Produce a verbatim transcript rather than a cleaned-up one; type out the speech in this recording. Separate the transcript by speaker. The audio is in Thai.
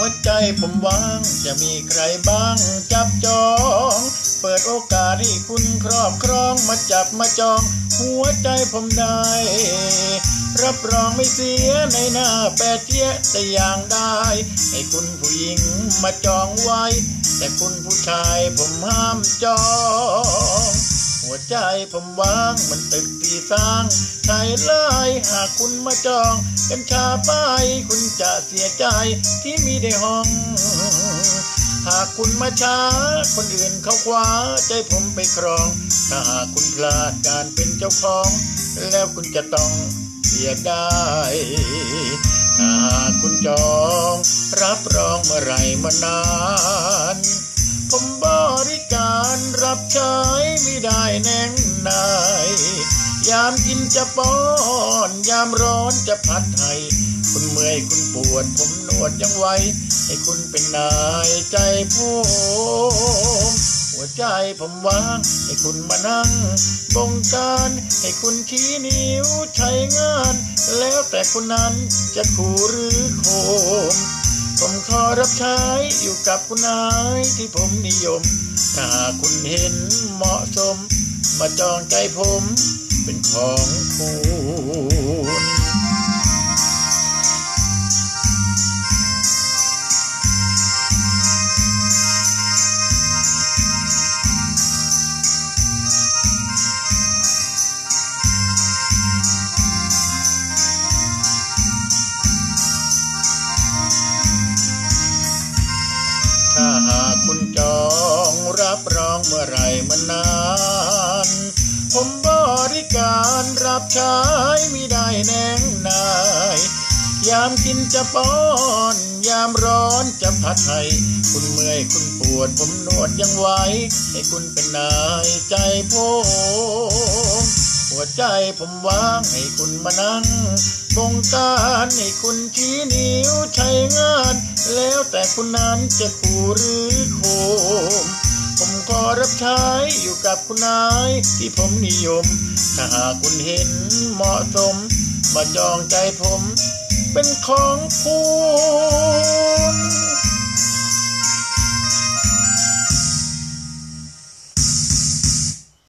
Speaker 1: วใจผมว่างจะมีใครบ้างจับจองเปิดโอกาสให้คุณครอบครองมาจับมาจองหัวใจผมได้รับรองไม่เสียในหน้าแปดเจี๊ยแต่อย่างได้ให้คุณผู้หญิงมาจองไว้แต่คุณผู้ชายผมห้ามจองหัวใจผมว่างมันตึกที่สร้างใช่เลยหากคุณมาจองกัญชาไปคุณจะเสียใจที่มีได้ห้องหากคุณมาช้าคนอื่นเขาคว้าใจผมไปครองถ้าหากคุณพลาดการเป็นเจ้าของแล้วคุณจะต้องเสียได้ถ้าหากคุณจองรับรองเมื่อไรเมื่อนานผมบริการรับใช้ไม่ได้แน่งนายยามกินจะป้อนยามร้อนจะพัดให้คุณเมื่อยคุณปวดผมนวดยังไว้ให้คุณเป็นนายใจผมหัวใจผมว่างให้คุณมานั่งบงการให้คุณชี้นิ้วใช้งานแล้วแต่คุณนั้นจะขู่หรือโคมผมขอรับใช้อยู่กับคุณนายที่ผมนิยมถ้าคุณเห็นเหมาะสมมาจองใจผมเป็นของคุณถ้าหากคุณจองรับรองเมื่อไรเมื่อนานผมบริการรับใช้ไม่ได้แน่งนายยามกินจะป้อนยามร้อนจะพัดให้คุณเมื่อยคุณปวดผมนวดยังไว้ให้คุณเป็นนายใจผมหัวใจผมว่างให้คุณมานั่งบงการให้คุณชี้นิ้วใช้งานแล้วแต่คุณนั้นจะขู่หรือโคมผมขอรับใช้อยู่กับคุณนายที่ผมนิยมถ้าหากคุณเห็นเหมาะสมมาจองใจผมเป็นของคุณ